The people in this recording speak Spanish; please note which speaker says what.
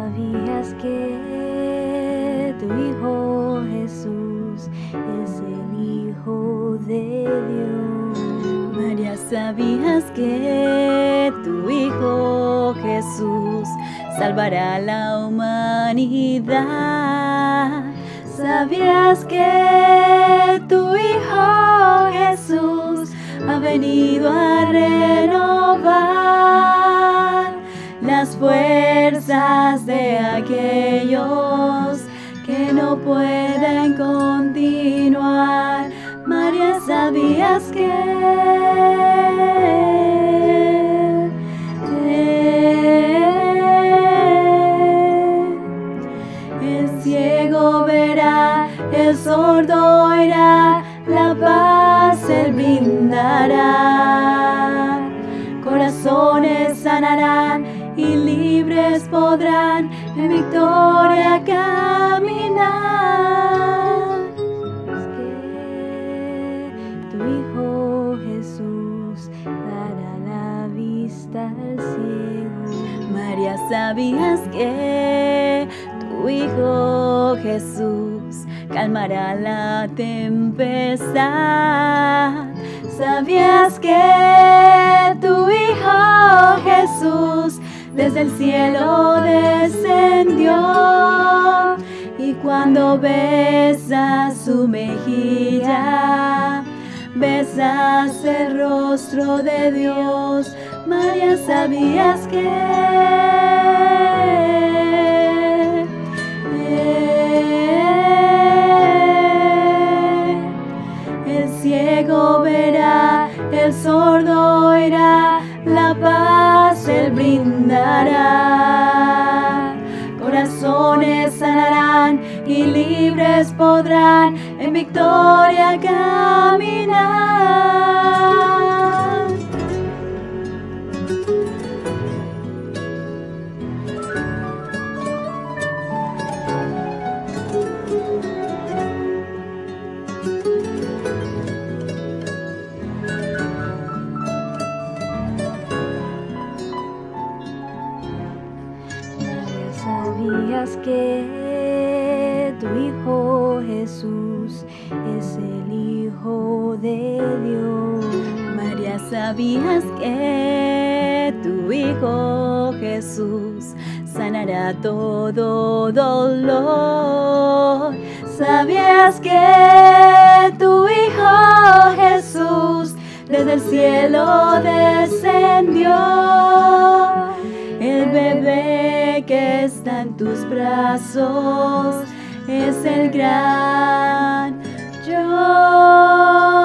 Speaker 1: ¿Sabías que tu Hijo Jesús es el Hijo de Dios?
Speaker 2: María, ¿sabías que tu Hijo Jesús salvará a la humanidad?
Speaker 1: ¿Sabías que tu Hijo Jesús ha venido a renovar las fuerzas de aquellos que no pueden continuar? María, ¿sabías que el ciego verá, el sordo oirá, la paz Él brindará? Corazones sanarán y libres podrán en victoria caminar. Es que tu Hijo Jesús dará la vista al ciego.
Speaker 2: María, ¿sabías que tu Hijo Jesús calmará la tempestad?
Speaker 1: ¿Sabías que tu Hijo Jesús desde el cielo descendió? Y cuando besas su mejilla, besas el rostro de Dios. María, ¿sabías que el ciego verá, el sordo oirá, la paz Él brindará? Corazones sanarán y libres podrán en victoria caminar. ¿Sabías que tu Hijo Jesús es el Hijo de Dios?
Speaker 2: María, ¿sabías que tu Hijo Jesús sanará todo dolor?
Speaker 1: ¿Sabías que tu Hijo Jesús desde el cielo descendió? El bebé que está en tus brazos es el gran yo.